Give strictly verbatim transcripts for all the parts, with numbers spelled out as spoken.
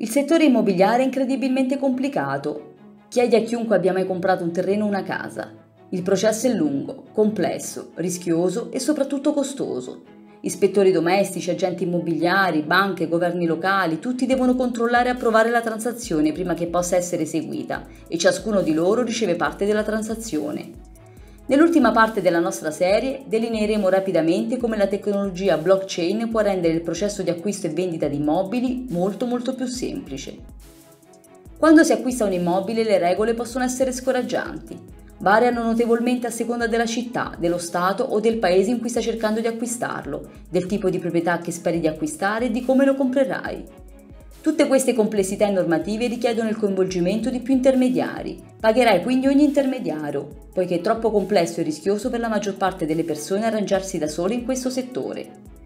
Il settore immobiliare è incredibilmente complicato. Chiedi a chiunque abbia mai comprato un terreno o una casa. Il processo è lungo, complesso, rischioso e soprattutto costoso. Ispettori domestici, agenti immobiliari, banche, governi locali, tutti devono controllare e approvare la transazione prima che possa essere eseguita e ciascuno di loro riceve parte della transazione. Nell'ultima parte della nostra serie delineeremo rapidamente come la tecnologia blockchain può rendere il processo di acquisto e vendita di immobili molto molto più semplice. Quando si acquista un immobile le regole possono essere scoraggianti. Variano notevolmente a seconda della città, dello stato o del paese in cui stai cercando di acquistarlo, del tipo di proprietà che speri di acquistare e di come lo comprerai. Tutte queste complessità normative richiedono il coinvolgimento di più intermediari. Pagherai quindi ogni intermediario, poiché è troppo complesso e rischioso per la maggior parte delle persone arrangiarsi da sole in questo settore.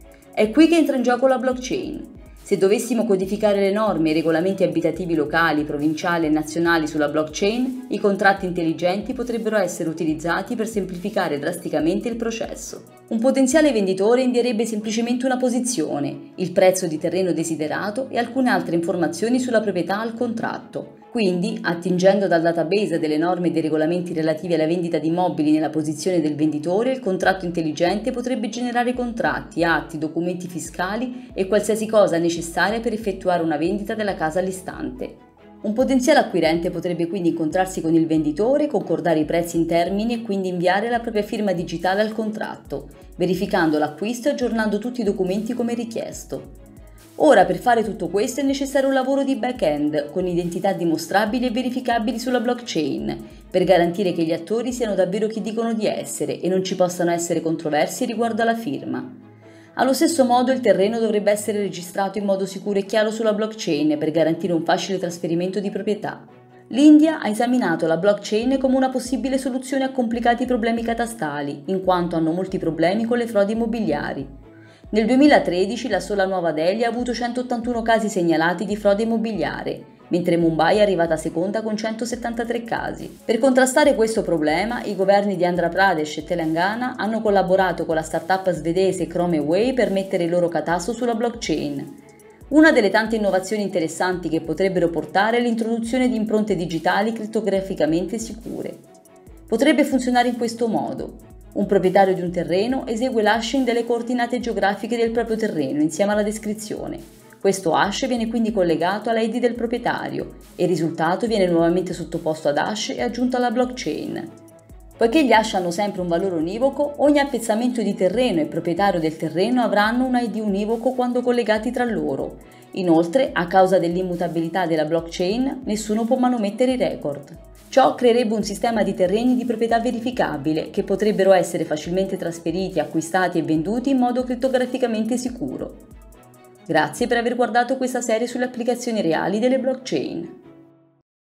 È qui che entra in gioco la blockchain. Se dovessimo codificare le norme e i regolamenti abitativi locali, provinciali e nazionali sulla blockchain, i contratti intelligenti potrebbero essere utilizzati per semplificare drasticamente il processo. Un potenziale venditore invierebbe semplicemente una posizione, il prezzo di terreno desiderato e alcune altre informazioni sulla proprietà al contratto. Quindi, attingendo dal database delle norme e dei regolamenti relativi alla vendita di immobili nella posizione del venditore, il contratto intelligente potrebbe generare contratti, atti, documenti fiscali e qualsiasi cosa necessaria per effettuare una vendita della casa all'istante. Un potenziale acquirente potrebbe quindi incontrarsi con il venditore, concordare i prezzi in termini e quindi inviare la propria firma digitale al contratto, verificando l'acquisto e aggiornando tutti i documenti come richiesto. Ora, per fare tutto questo è necessario un lavoro di back-end, con identità dimostrabili e verificabili sulla blockchain, per garantire che gli attori siano davvero chi dicono di essere e non ci possano essere controversie riguardo alla firma. Allo stesso modo il terreno dovrebbe essere registrato in modo sicuro e chiaro sulla blockchain per garantire un facile trasferimento di proprietà. L'India ha esaminato la blockchain come una possibile soluzione a complicati problemi catastali, in quanto hanno molti problemi con le frodi immobiliari. Nel duemilatredici la sola Nuova Delhi ha avuto centottantuno casi segnalati di frode immobiliare, mentre Mumbai è arrivata seconda con centosettantatré casi. Per contrastare questo problema, i governi di Andhra Pradesh e Telangana hanno collaborato con la startup svedese Chromeway per mettere il loro catasto sulla blockchain. Una delle tante innovazioni interessanti che potrebbero portare è l'introduzione di impronte digitali crittograficamente sicure. Potrebbe funzionare in questo modo. Un proprietario di un terreno esegue l'hashing delle coordinate geografiche del proprio terreno insieme alla descrizione. Questo hash viene quindi collegato all'I D del proprietario e il risultato viene nuovamente sottoposto ad hash e aggiunto alla blockchain. Poiché gli hash hanno sempre un valore univoco, ogni appezzamento di terreno e proprietario del terreno avranno un I D univoco quando collegati tra loro. Inoltre, a causa dell'immutabilità della blockchain, nessuno può manomettere i record. Ciò creerebbe un sistema di terreni di proprietà verificabile che potrebbero essere facilmente trasferiti, acquistati e venduti in modo crittograficamente sicuro. Grazie per aver guardato questa serie sulle applicazioni reali delle blockchain.